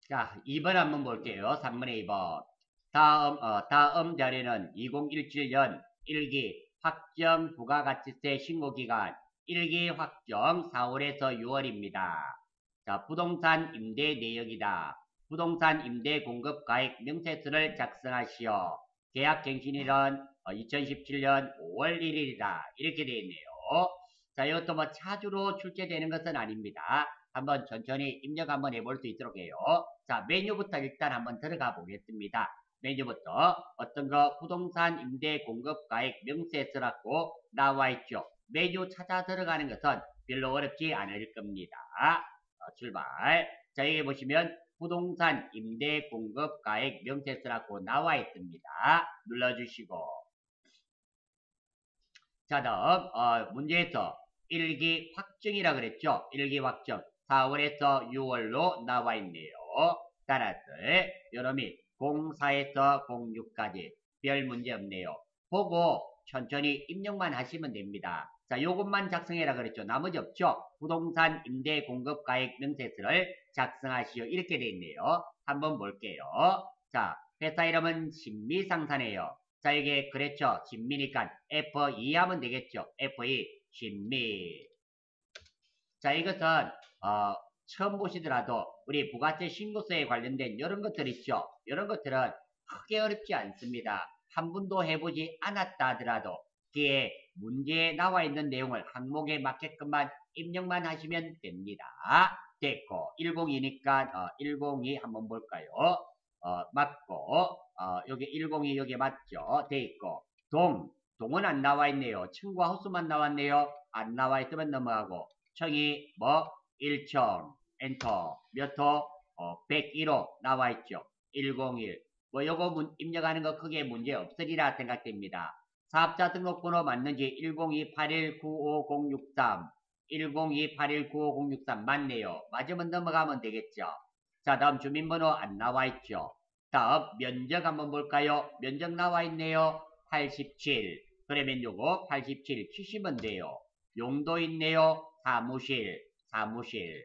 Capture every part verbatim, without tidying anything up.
자, 이 번 한번 볼게요. 삼 번의 이 번. 다음, 어, 다음 자료는 이천십칠 년 일 기 확정 부가가치세 신고기간 일 기 확정 사월에서 유월입니다. 자, 부동산 임대 내역이다. 부동산 임대 공급 가액 명세서를 작성하시오. 계약갱신일은 어, 이천십칠 년 오월 일 일이다. 이렇게 되어 있네요. 자, 이것도 뭐 차주로 출제되는 것은 아닙니다. 한번 천천히 입력 한번 해볼 수 있도록 해요. 자, 메뉴부터 일단 한번 들어가 보겠습니다. 메뉴부터 어떤 거 부동산 임대 공급 가액 명세서라고 나와 있죠. 메뉴 찾아 들어가는 것은 별로 어렵지 않을 겁니다. 어, 출발. 자, 여기 보시면 부동산 임대 공급 가액 명세서라고 나와 있습니다. 눌러주시고. 자, 다음 어, 문제에서 일 기 확정이라 그랬죠. 일 기 확정. 사월에서 유월로 나와 있네요. 따라서 여러분이 공사에서 공육까지 별 문제 없네요. 보고 천천히 입력만 하시면 됩니다. 자, 요것만 작성해라 그랬죠. 나머지 없죠. 부동산 임대 공급 가액 명세서를 작성하시오. 이렇게 돼 있네요. 한번 볼게요. 자, 회사 이름은 신미상사네요. 자, 이게 그랬죠. 신미니까 에프 이 하면 되겠죠. 에프 이 신미. 자, 이것은 어, 처음 보시더라도 우리 부가세 신고서에 관련된 이런 것들 있죠. 이런 것들은 크게 어렵지 않습니다. 한 번도 해보지 않았다 하더라도 뒤에 문제에 나와 있는 내용을 항목에 맞게끔만 입력만 하시면 됩니다. 됐고 백이니까 어, 백이 한번 볼까요? 어, 맞고 어, 여기 백이 여기 맞죠? 돼 있고 동 동은 안 나와 있네요. 층과 호수만 나왔네요. 안 나와 있으면 넘어가고 청이 뭐 일 청 엔터 몇 호 어, 백일 호 나와 있죠. 백일 뭐 요거 문, 입력하는 거 크게 문제 없으리라 생각됩니다. 사업자 등록번호 맞는지 일공이 팔일구오공육삼 일공이 팔일구오공육삼 맞네요. 맞으면 넘어가면 되겠죠. 자, 다음 주민번호 안 나와 있죠. 다음 면적 한번 볼까요? 면적 나와 있네요. 팔십칠. 그러면 요거 팔십칠 치시면 돼요. 용도 있네요. 사무실, 사무실.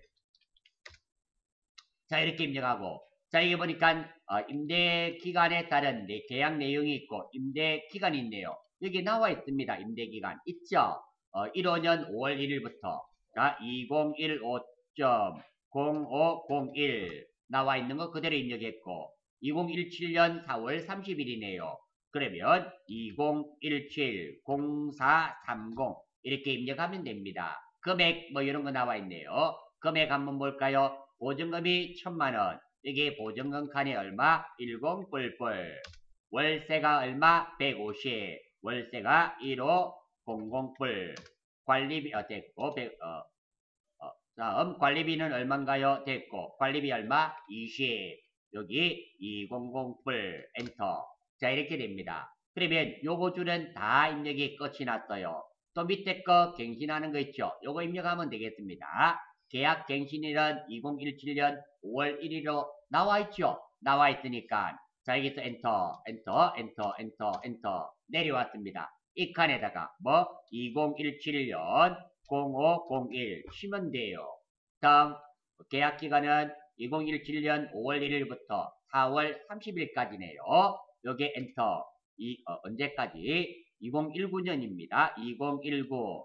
자, 이렇게 입력하고. 자, 이게 보니까 어, 임대 기간에 따른 계약 내용이 있고 임대 기간이 있네요. 여기 나와 있습니다. 임대 기간 있죠? 어, 십오 년 오월 일 일부터 자, 이천십오 점 공오공일 나와 있는 거 그대로 입력했고 이천십칠 년 사월 삼십 일이네요. 그러면 이천십칠 공사삼십 이렇게 입력하면 됩니다. 금액 뭐 이런 거 나와 있네요. 금액 한번 볼까요? 보증금이 천만 원. 여기 보증금 칸이 얼마? 십 뿔뿔. 월세가 얼마? 백오십. 월세가 일오공공 뿔. 관리비 어 됐고 백, 어, 어, 다음 관리비는 얼마인가요? 됐고 관리비 얼마? 이십. 여기 이백십 뿔. 엔터. 자, 이렇게 됩니다. 그러면 요거 줄은 다 입력이 끝이 났어요. 또 밑에 거 갱신하는 거 있죠? 요거 입력하면 되겠습니다. 계약 갱신일은 이천십칠 년 오월 일 일로 나와 있죠? 나와 있으니까 자, 여기서 엔터, 엔터, 엔터, 엔터, 엔터 내려왔습니다. 이 칸에다가 뭐 이천십칠 년 공오공일 치면 돼요. 다음 계약 기간은 이천십칠 년 오월 일 일부터 사월 삼십 일까지네요. 여기 엔터. 이 어, 언제까지? 이천십구 년입니다. 이천십구.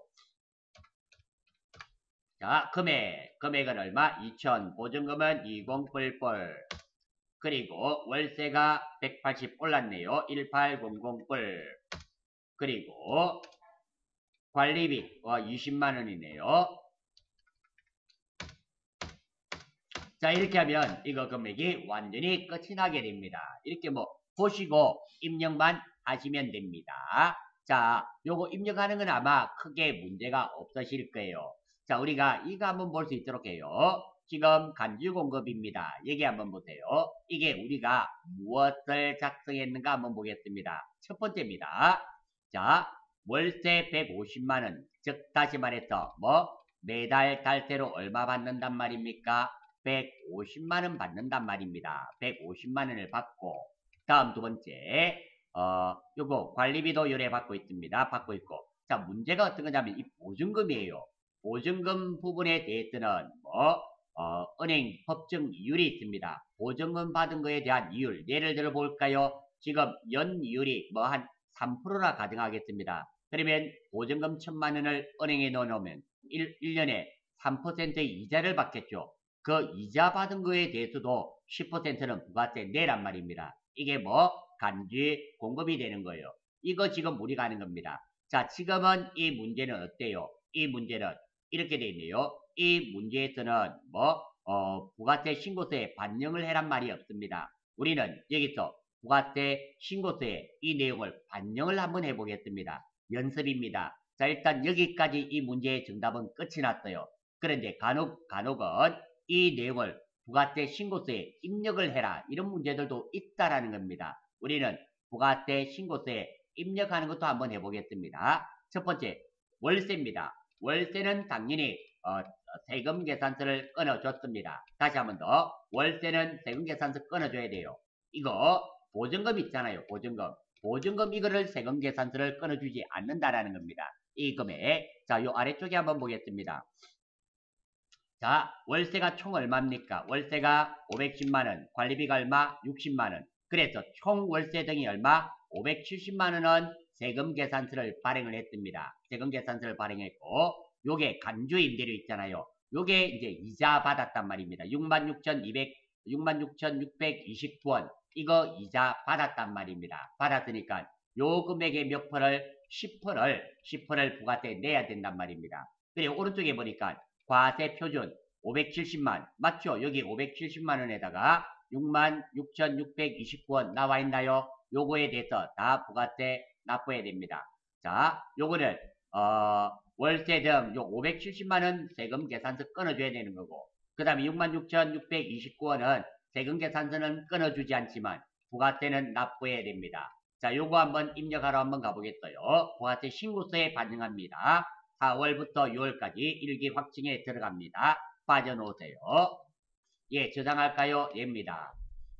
자, 금액. 금액은 얼마? 이천. 보증금은 이십 뿔뿔. 그리고 월세가 백팔십 올랐네요. 천팔백 뿔. 그리고 관리비 어, 이십만 원이네요. 자, 이렇게 하면 이거 금액이 완전히 끝이 나게 됩니다. 이렇게 뭐 보시고 입력만 하시면 됩니다. 자, 요거 입력하는 건 아마 크게 문제가 없으실 거예요. 자, 우리가 이거 한번 볼 수 있도록 해요. 지금 간주 공급입니다. 여기 한번 보세요. 이게 우리가 무엇을 작성했는가 한번 보겠습니다. 첫 번째입니다. 자, 월세 백오십만 원. 즉, 다시 말해서 뭐 매달 달세로 얼마 받는단 말입니까? 백오십만 원 받는단 말입니다. 백오십만 원을 받고 다음 두 번째 어 요거 관리비도 요래 받고 있습니다. 받고 있고 자, 문제가 어떤 거냐면 이 보증금이에요. 보증금 부분에 대해서는 뭐 어, 은행 법정 이율이 있습니다. 보증금 받은 거에 대한 이율. 예를 들어 볼까요? 지금 연이율이 뭐 한 삼 퍼센트나 가정하겠습니다. 그러면 보증금 천만 원을 은행에 넣어놓으면 일, 일 년에 삼 퍼센트의 이자를 받겠죠. 그 이자 받은 거에 대해서도 십 퍼센트는 부가세 내란 말입니다. 이게 뭐 간주의 공급이 되는 거예요. 이거 지금 우리가 하는 겁니다. 자, 지금은 이 문제는 어때요? 이 문제는 이렇게 돼 있네요. 이 문제에서는 뭐 어, 부가세 신고서에 반영을 해란 말이 없습니다. 우리는 여기서 부가세 신고서에 이 내용을 반영을 한번 해보겠습니다. 연습입니다. 자, 일단 여기까지 이 문제의 정답은 끝이 났어요. 그런데 간혹, 간혹은 이 내용을 부가세 신고서에 입력을 해라. 이런 문제들도 있다라는 겁니다. 우리는 부가세 신고서에 입력하는 것도 한번 해보겠습니다. 첫 번째, 월세입니다. 월세는 당연히 어, 세금 계산서를 끊어줬습니다. 다시 한번 더, 월세는 세금 계산서 끊어줘야 돼요. 이거 보증금 있잖아요. 보증금. 보증금 이거를 세금 계산서를 끊어주지 않는다라는 겁니다. 이 금액. 자, 요 아래쪽에 한번 보겠습니다. 자, 월세가 총 얼마입니까? 월세가 오백십만 원, 관리비가 얼마? 육십만 원. 그래서 총 월세 등이 얼마? 오백칠십만 원은 세금 계산서를 발행을 했습니다. 세금 계산서를 발행했고, 요게 간주 임대료 있잖아요. 요게 이제 이자 받았단 말입니다. 육만 육천이백, 육만 육천육백이십구 원. 이거 이자 받았단 말입니다. 받았으니까 요 금액의 몇 퍼를? 십 퍼를, 십 퍼를 부가세 내야 된단 말입니다. 그리고 오른쪽에 보니까 과세 표준 오백칠십만 맞죠? 여기 오백칠십만 원에다가 육만 육천육백이십구 원 나와 있나요? 요거에 대해서 다 부가세 납부해야 됩니다. 자, 요거를 어, 월세 등 요 오백칠십만 원 세금 계산서 끊어줘야 되는 거고, 그 다음에 육만 육천육백이십구 원은 세금 계산서는 끊어주지 않지만 부가세는 납부해야 됩니다. 자, 요거 한번 입력하러 한번 가보겠어요. 부가세 신고서에 반영합니다. 사월부터 유월까지 일기 확증에 들어갑니다. 빠져놓으세요. 예, 저장할까요? 예입니다.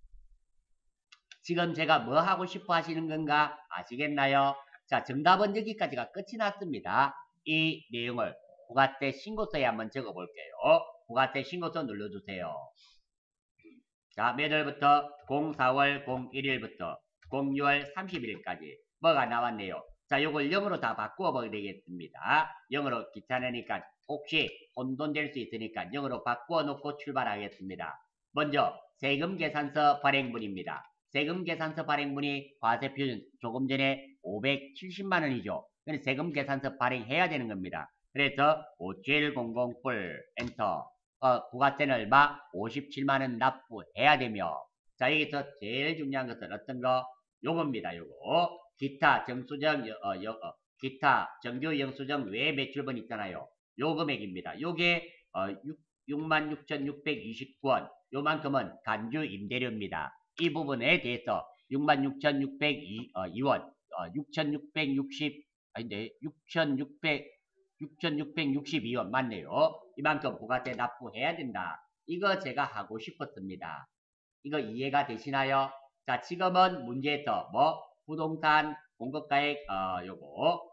지금 제가 뭐 하고 싶어 하시는 건가 아시겠나요? 자, 정답은 여기까지가 끝이 났습니다. 이 내용을 부가세 신고서에 한번 적어볼게요. 부가세 신고서 눌러주세요. 자, 몇 월부터? 공사월 공일일부터 공유월 삼십일까지 뭐가 나왔네요. 자, 요걸 영어로 다 바꾸어 버리겠습니다. 영어로 귀찮으니까 혹시 혼돈될 수 있으니까 영어로 바꾸어 놓고 출발하겠습니다. 먼저 세금 계산서 발행분입니다. 세금 계산서 발행분이 과세 표준 조금 전에 오백칠십만 원이죠. 그래서 세금 계산서 발행해야 되는 겁니다. 그래서 오칠공공 뿔 엔터. 어, 부가세는 얼마? 오십칠만 원 납부해야 되며, 자, 여기서 제일 중요한 것은 어떤 거? 요겁니다. 요거. 기타 정수정, 어, 여, 어, 기타 정규 영수증 외 매출분 있잖아요. 요 금액입니다. 요게 어, 육만 육천육백이십구 원. 요만큼은 간주 임대료입니다. 이 부분에 대해서 육만 육천육백이 원, 어, 육천육백육십, 아닌데, 육천육백, 육천육백육십이 원 맞네요. 이만큼 부가세 납부해야 된다. 이거 제가 하고 싶었습니다. 이거 이해가 되시나요? 자, 지금은 문제에서 뭐 부동산 공급가액 어 요거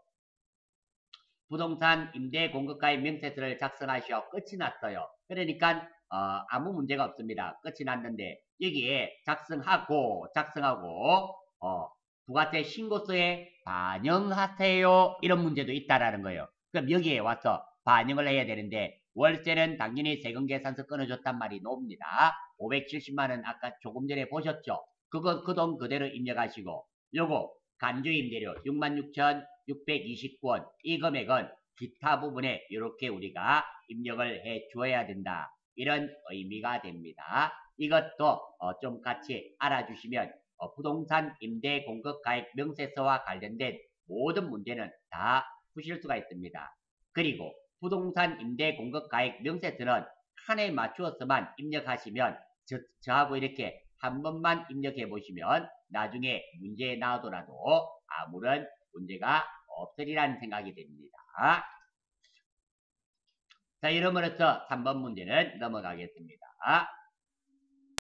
부동산 임대 공급가액 명세서를 작성하시오. 끝이 났어요. 그러니까 어, 아무 문제가 없습니다. 끝이 났는데 여기에 작성하고 작성하고 어, 부가세 신고서에 반영하세요. 이런 문제도 있다라는 거예요. 그럼 여기에 와서 반영을 해야 되는데 월세는 당연히 세금 계산서 끊어줬단 말이 나옵니다. 오백칠십만 원 아까 조금 전에 보셨죠? 그거 그 돈 그대로 입력하시고 요거 간주 임대료 육만 육천육백이십구 원 이 금액은 기타 부분에 이렇게 우리가 입력을 해 주어야 된다. 이런 의미가 됩니다. 이것도 어, 좀 같이 알아주시면 어, 부동산 임대 공급 가액 명세서와 관련된 모든 문제는 다 푸실 수가 있습니다. 그리고 부동산 임대 공급 가액 명세서는 한 해 맞추어서만 입력하시면 저, 저하고 이렇게 한 번만 입력해 보시면 나중에 문제 나오더라도 아무런 문제가 없으리라는 생각이 됩니다. 자, 이러므로써 삼 번 문제는 넘어가겠습니다.